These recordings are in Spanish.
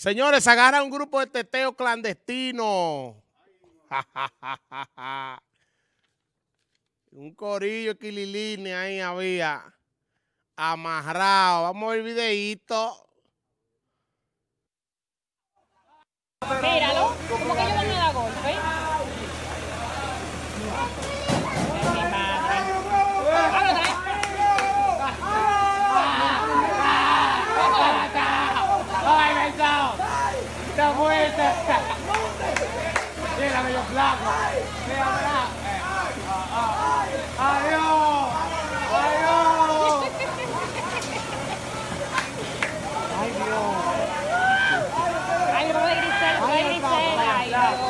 Señores, agarra un grupo de teteo clandestino. Un corillo de Quililine ahí había amarrado. Vamos a ver el videíto. Míralo, como que ellos van a dar golpe. Ay, mi madre. Háblate. ¡Ay, besado! ¡Está muerta! Mira, medio flaco. Mira, mira. ¡Adiós! ¡Adiós! ¡Ay, Dios! Ay, no de Grisel, no de Grisel. Ay,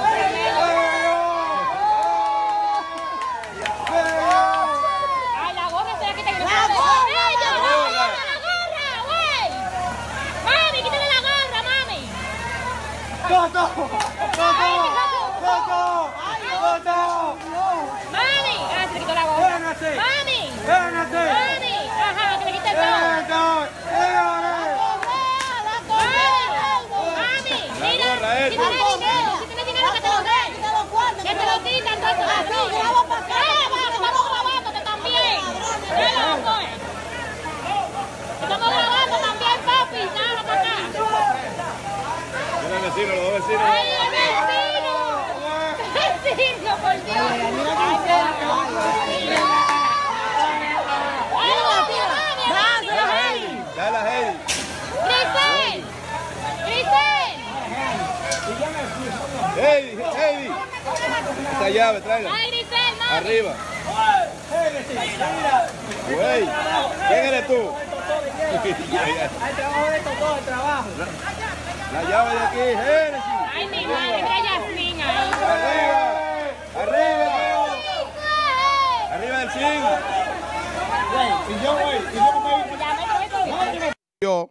Ay, la gorra se la quita. ¡La gorra, güey! ¡Mami, quítale la gorra, mami! ¡Coto! ¡Coto! ¡Coto! ¡Mami! Ah, se le quitó la gorra. ¡Vénate! ¡Mami! ¡Vénate! ¡Mami! Ajá, que le quite el todo. ¡Mami! ¡Mira! Si tienes dinero, que te lo den. Que te lo quitan todo eso. Así, graba para acá. Estamos grabándote también. Estamos grabando también, papi. Nada para acá. Mira el vecino, los dos vecinos. ¡Ay, el vecino! ¡Vecino, por Dios! Dale a Heidi. ¡Grisel! ¡Grisel! Heidi. Esa llave, tráela. ¡Ay, Grisel, mami! Arriba. Güey, ¿quién eres tú? Hay trabajo de todo, el trabajo. La llave de aquí, Génesis. ¡Ay, mi madre! Mira Yasmín ahí. Arriba del zinc. Yo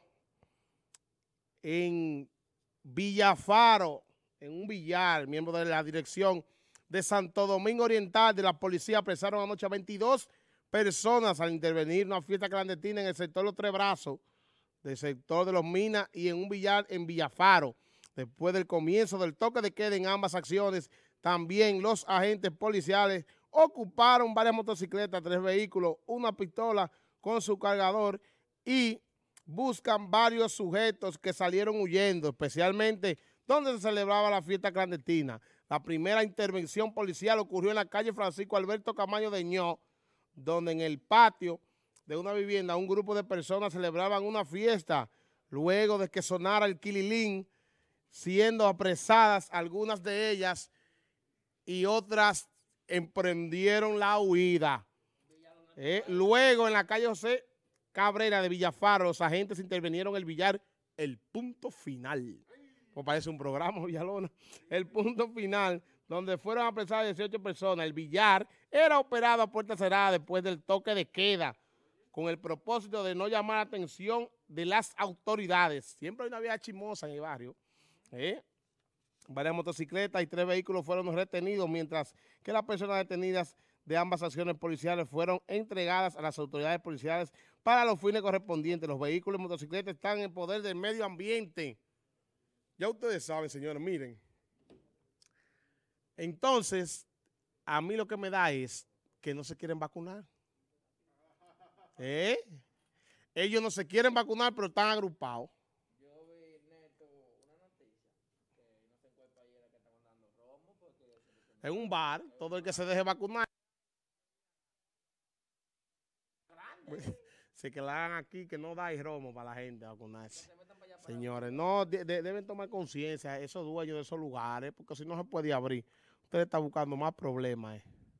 en Villafaro, en un billar, miembro de la dirección de Santo Domingo Oriental de la policía apresaron anoche a 22 personas al intervenir una fiesta clandestina en el sector Los Tres Brazos, del sector de Los Minas y en un billar en Villafaro. Después del comienzo del toque de queda en ambas acciones, también los agentes policiales ocuparon varias motocicletas, 3 vehículos, una pistola con su cargador y buscan varios sujetos que salieron huyendo, especialmente donde se celebraba la fiesta clandestina. La primera intervención policial ocurrió en la calle Francisco Alberto Camaño de Ño, donde en el patio de una vivienda un grupo de personas celebraban una fiesta luego de que sonara el quililín, siendo apresadas algunas de ellas y otras emprendieron la huida. Luego en la calle José Cabrera de Villafaro, los agentes intervinieron el billar El Punto Final. Como parece un programa, Villalona. El Punto Final, donde fueron apresadas 18 personas. El billar era operado a puerta cerrada después del toque de queda, con el propósito de no llamar la atención de las autoridades. Siempre hay una vía chimosa en el barrio. Varias motocicletas y 3 vehículos fueron retenidos, mientras que las personas detenidas de ambas acciones policiales fueron entregadas a las autoridades policiales para los fines correspondientes. Los vehículos y motocicletas están en poder del medio ambiente. Ya ustedes saben, señores, miren. Entonces, a mí lo que me da es que no se quieren vacunar. Ellos no se quieren vacunar, pero están agrupados. Yo vi, Neto, una noticia que no sé en cuál país era que estaban dando romo porque... En un bar, todo el que se deje vacunar. Se quedan aquí, que no da romo para la gente vacunarse. Señores, no, deben tomar conciencia esos dueños de esos lugares, porque si no se puede abrir. Usted está buscando más problemas.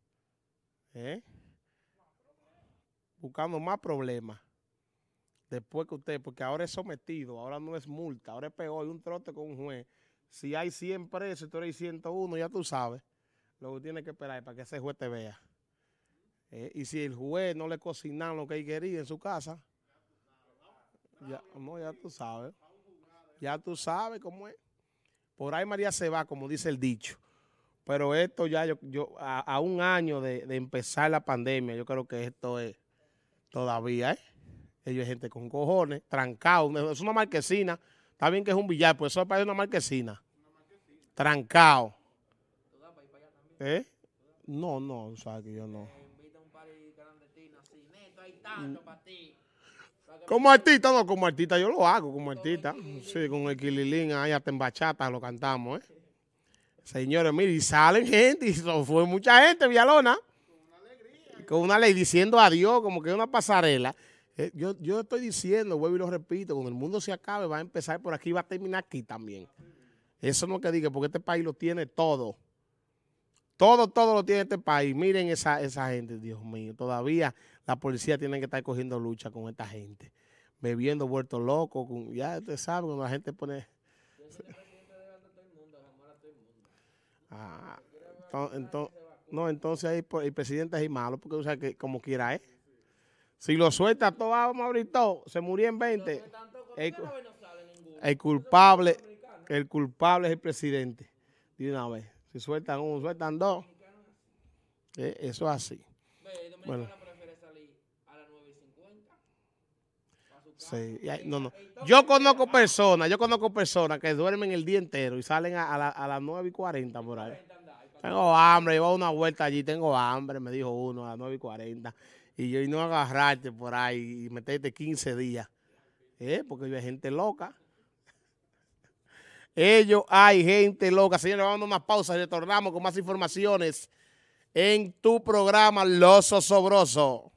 Buscando más problemas. Después que usted, porque ahora es sometido, ahora no es multa, ahora es peor, hay un trote con un juez. Si hay 100 presos y tú eres 101, ya tú sabes lo que tienes que esperar es para que ese juez te vea. Y si el juez no le cocinan lo que él quería en su casa, ya tú sabes. Ya tú sabes cómo es. Por ahí María se va, como dice el dicho. Pero esto ya, a un año de empezar la pandemia, yo creo que esto es todavía, ellos hay gente con cojones, trancado, es una marquesina, Está bien que es un billar, pues eso parece una marquesina. Trancado. ¿Tú das para ir para allá también? ¿Eh? No, no, sabes que yo no. Invita a un par de clandestinos así. Neto, hay tanto para ti. Como artista, no, como artista yo lo hago, como artista. Sí, con el Quililín, ahí hasta en bachata lo cantamos, ¿eh? Señores, mire, y salen gente, y fue mucha gente, Villalona. Con una ley diciendo adiós, como que es una pasarela. Yo estoy diciendo, vuelvo y lo repito, cuando el mundo se acabe, va a empezar por aquí y va a terminar aquí también. Eso no es que diga, porque este país lo tiene todo. Todo lo tiene este país. Miren esa gente, Dios mío. Todavía la policía tiene que estar cogiendo lucha con esta gente. Bebiendo, vuelto loco. Ya usted sabe, cuando la gente pone... Ah, entonces ahí el presidente es malo, porque o sea que como quiera, ¿eh? Si lo suelta todo, vamos a abrir todo, se murió en 20. El culpable es el presidente. De una vez. Si sueltan uno, sueltan dos. Eso es así. Bueno. Sí, no. Yo conozco personas que duermen el día entero y salen a las 9:40 por ahí. Tengo hambre, llevo una vuelta allí, tengo hambre, me dijo uno a las 9:40. Y yo no agarrarte por ahí y meterte 15 días. Porque hay gente loca. Hay gente loca. Señores, vamos a una pausa y retornamos con más informaciones en tu programa Los Zozobrosos.